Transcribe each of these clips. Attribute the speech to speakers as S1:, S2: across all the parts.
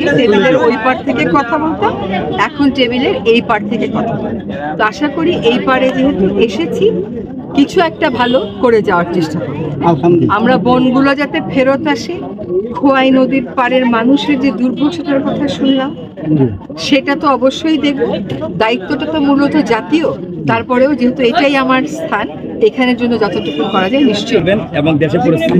S1: আগে টেবিলের ওই পার থেকে কথা বলতাম, এখন টেবিলের এই পার থেকে কথা বলতাম। তো আশা করি এই পারে যেহেতু এসেছি, কিছু একটা ভালো করে যাওয়ার চেষ্টা করব। আমরা বনগুলো যাতে ফেরত আসে, খোয়াই নদীর পাড়ের মানুষের যে দুর্ভোগের কথা শুনলাম, সেটা তো অবশ্যই দেখব। দায়িত্বটা তো মূলত জাতীয়, তারপরেও যেহেতু এটাই আমার স্থান, এখানের জন্য যতটুকু করা যায় নিশ্চয়ই।
S2: এবং দেশের পরিস্থিতি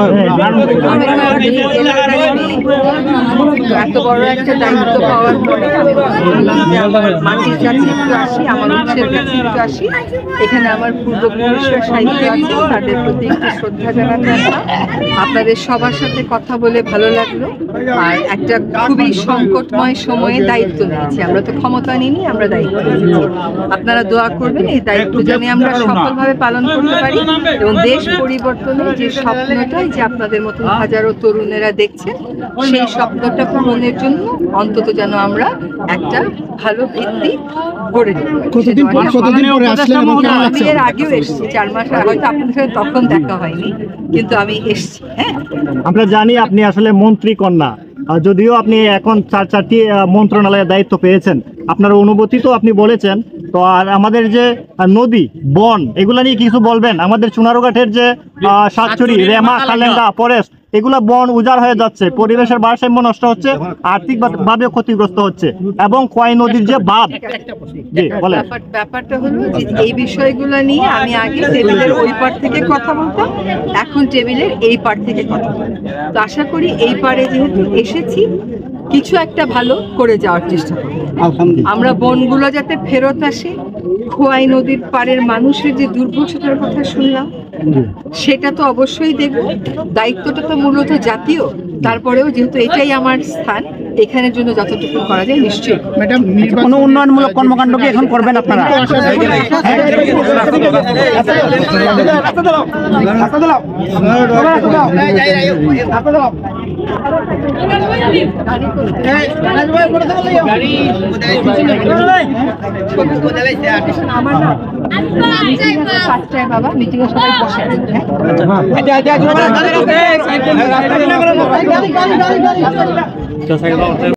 S1: এত বড় একটা দায়িত্ব পাওয়ার পরে আমি ভাবলাম যে আমার মাটির কাছে একটু আসি, আমার উৎসের কাছে একটু আসি। এখানে আমার পূর্বপুরুষরা সাহিত্য আছে, তাদের প্রতি একটু শ্রদ্ধা জানাতে আসলাম। আপনাদের সবার সাথে কথা বলে ভালো লাগলো। আর একটা খুবই সংকটময় সময়ে দায়িত্ব নিয়েছি, আমরা তো ক্ষমতা নিইনি, আমরা দায়িত্ব নিয়েছি। আপনারা দোয়া করবেন এই দায়িত্ব যেন আমরা সফলভাবে পালন করতে পারি এবং দেশ পরিবর্তনের যে স্বপ্নটাই যে আপনাদের মতন হাজারো তরুণেরা দেখছেন, সেই স্বপ্নটা পূরণের জন্য অন্তত যেন আমরা একটা ভালো ভিত্তি গড়ে তুলি। আমি এর আগেও এসেছি, 4 মাস আগে, হয়তো আপনাদের সাথে তখন দেখা হয়নি, কিন্তু আমি এসেছি। হ্যাঁ,
S3: আমরা জানি আপনি আসলে মন্ত্রী কন্যা, যদিও আপনি এখন 4টি মন্ত্রণালয়ের দায়িত্ব পেয়েছেন, আপনার অনুভূতি তো আপনি বলেছেন। তো আর আমাদের যে নদী বন এগুলা নিয়ে কিছু বলবেন? আমাদের চুনারুঘাটের যে সাতচুরি, রেমা, কালেঙ্গা ফরেস্ট, এগুলা বন উজাড় হয়ে যাচ্ছে, পরিবেশের ভারসাম্য নষ্ট হচ্ছে, আর্থিকভাবে ক্ষতিগ্রস্ত হচ্ছে, এবং খোয়াই নদীর যে বাঁধ।
S1: ব্যাপারটা হলো যে এই বিষয়গুলো নিয়ে আমি আগে টেবিলের ওই পার থেকে কথা বলতাম, এখন টেবিলের এই পার থেকে কথা বলতাম। তো আশা করি এই পারে যেহেতু এসেছি, কিছু একটা ভালো করে যাওয়ার চেষ্টা করব। আমরা বনগুলো যাতে ফেরত আসে, খোয়াই নদীর পাড়ের মানুষের যে দুর্ভোগের কথা শুনলাম, সেটা তো অবশ্যই দেখব। দায়িত্বটা তো মূলত জাতীয়, তারপরেও যেহেতু এটাই আমার স্থান, এখানের জন্য যতটুকু করা যায় নিশ্চয়ই।
S3: ম্যাডাম, কোনো উন্নয়নমূলক কর্মকাণ্ড কি এখন করবেন আপনারা?
S1: আমার না 5টায় বাবা মিটিং এ সবাই বসে আছে।